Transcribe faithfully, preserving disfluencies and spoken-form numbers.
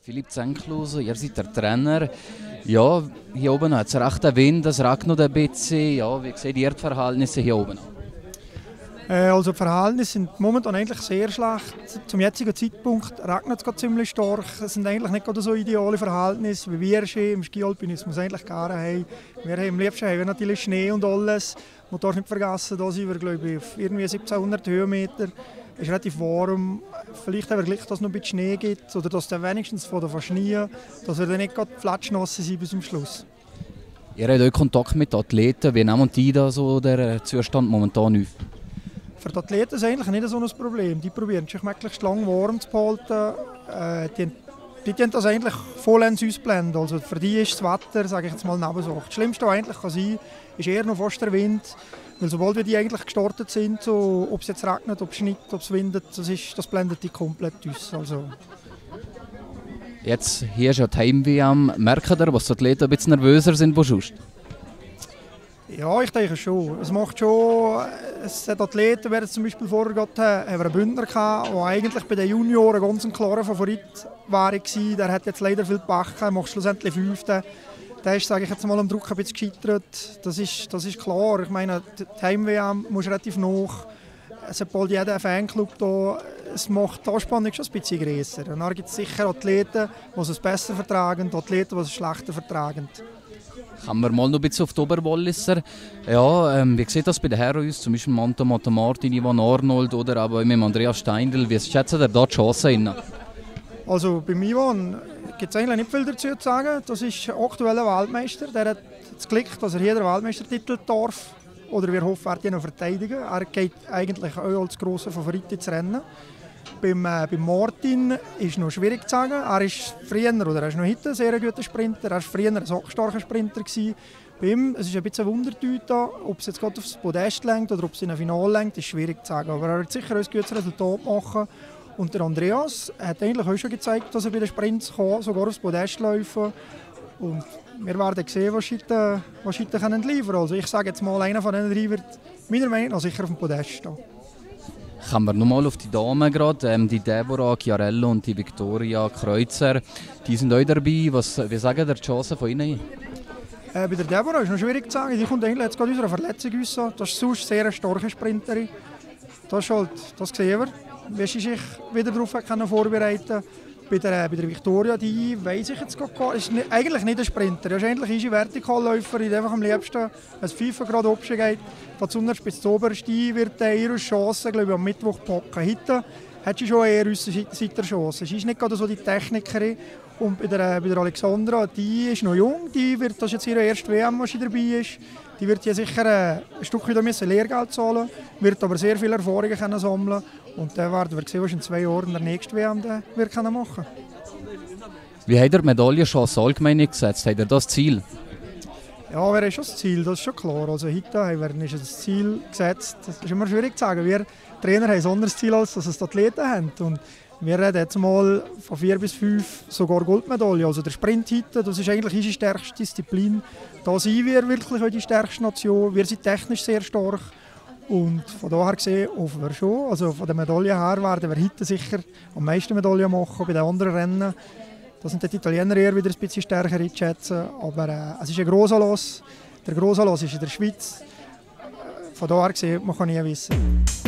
Philipp Zenkloser, ihr seid der Trainer. Ja, hier oben hat es recht den Wind, es regnet ein bisschen. Ja, wie seht ihr die Verhältnisse hier oben? Äh, also die Verhältnisse sind momentan eigentlich sehr schlecht. Zum jetzigen Zeitpunkt regnet es gerade ziemlich stark. Es sind eigentlich nicht gerade so ideale Verhältnisse, wie wir im Skialpinismus eigentlich gerne haben. Wir haben am liebsten haben wir natürlich Schnee und alles. Man darf nicht vergessen, da sind wir glaube ich, auf irgendwie siebzehnhundert Höhenmeter. Es ist relativ warm. Vielleicht haben wir Glück, dass es noch ein bisschen Schnee gibt oder dass es wenigstens von der Schnee, dass wir dann nicht gerade flatschnass sind bis zum Schluss. Ihr habt auch Kontakt mit Athleten. Wie nehmen die da so den Zustand momentan auf? Für die Athleten ist eigentlich nicht so ein Problem. Die probieren sich möglichst lang warm zu behalten. Äh, die, die tun das eigentlich vollends ausblenden. Also für die ist das Wetter, sage ich jetzt mal, Nebensache. Das Schlimmste, was eigentlich kann sein kann, ist eher noch fast der Wind. Weil sobald wir die eigentlich gestartet sind, so, ob es jetzt regnet, ob es schneit, ob es windet, das, ist, das blendet die komplett aus. Also. Jetzt hier ist ja die Heim-W M. Merkt ihr, dass die Athleten ein bisschen nervöser sind als sonst? Ja, ich denke schon. Es macht schon. Es hat Athleten, wir zum Beispiel vorher gerade haben wir einen Bündner gehabt, der eigentlich bei den Junioren ganz ein klarer Favorit war. Der hat jetzt leider viel Pech gehabt, macht schlussendlich Fünften. Der ist, sage ich jetzt mal, am Druck ein bisschen gescheitert. Das ist, das ist klar. Ich meine, die Heim-W M muss relativ nach. Es hat bald jeder Fanclub da. Es macht die Anspannung schon ein bisschen grösser. Und dann gibt es sicher Athleten, die es besser vertragen, und Athleten, die es schlechter vertragen. Kommen wir mal noch ein bisschen auf die Oberwalliser. Ja, ähm, wie sieht das bei den Herren aus? Zum Beispiel Manta Mata Martin, Ivan Arnold oder aber mit Andreas Steindl. Wie schätzen ihr da die Chancen? Also beim Ivan gibt es eigentlich nicht viel dazu zu sagen. Das ist der aktuelle Weltmeister. Der hat das Glück, dass er hier den Weltmeistertitel darf. Oder wir hoffen, er wird ihn noch verteidigen. Er geht eigentlich auch als grosser Favorit ins Rennen. Beim, äh, beim Martin ist es noch schwierig zu sagen. Er ist früher, oder er ist noch heute ein sehr guter Sprinter. Er war früher ein sackstarker Sprinter gewesen. Bei ihm es ist ein bisschen ein Wundertüte, ob es jetzt gerade aufs Podest lenkt oder ob es in ein Finale lenkt, ist schwierig zu sagen. Aber er wird sicher ein gutes Resultat machen. Und der Andreas hat eigentlich auch schon gezeigt, dass er bei den Sprints kann, sogar aufs Podest laufen. Und wir werden sehen, was heute, was heute liefern können. Also ich sage jetzt mal, einer von diesen drei wird meiner Meinung nach sicher auf dem Podest stehen. Kommen wir nochmal auf die Damen gerade, ähm, die Deborah Chiarello und die Victoria Kreuzer. Die sind auch dabei. Was, wie sagen die Chancen von ihnen? Äh, bei der Deborah ist es noch schwierig zu sagen. Die kommt eigentlich jetzt gerade aus einer Verletzung raus. Das ist sonst sehr eine starke Sprinterin. Das, ist halt, das sehen wir, wie sie sich wieder darauf vorbereiten kann. Bei der, bei der Victoria, die weiss ich jetzt gar nicht, ist nicht, eigentlich nicht ein Sprinter. Er ist eigentlich eine Vertikalläuferin, die einfach am liebsten, wenn es FIFA gerade runtergeht, von zuunterst bis zu oberst, die wird ihre Chance, glaube ich, am Mittwoch packen. Heute hat sie schon eher eine Chance. Sie ist nicht gerade so die Technikerin. Und bei der, bei der Alexandra, die ist noch jung, die wird, das ist jetzt ihre erste W M, die dabei ist. Die wird hier sicher ein Stück wieder Lehrgeld zahlen, wird aber sehr viele Erfahrungen können sammeln. Und dann werden wir sehen, was in zwei Jahren der nächste W M wird machen kann. Wie hat ihr die Medaillenchance allgemein gesetzt? Hat ihr das Ziel? Ja, wir haben schon das Ziel, das ist schon klar. Also heute haben wir das Ziel gesetzt. Das ist immer schwierig zu sagen. Wir Trainer haben ein anderes Ziel, als das die Athleten haben. Und wir reden jetzt mal von vier bis fünf sogar Goldmedaillen. Also der Sprint heute, das ist eigentlich unsere stärkste Disziplin. Da sind wir wirklich auch die stärkste Nation. Wir sind technisch sehr stark. Und von daher gesehen hoffen wir schon. Also von den Medaillen her werden wir heute sicher am meisten Medaillen machen. Bei den anderen Rennen, da sind die Italiener eher wieder ein bisschen stärker einzuschätzen. Aber äh, es ist ein grosser Los. Der grosse Los ist in der Schweiz. Von daher gesehen, man kann nie wissen.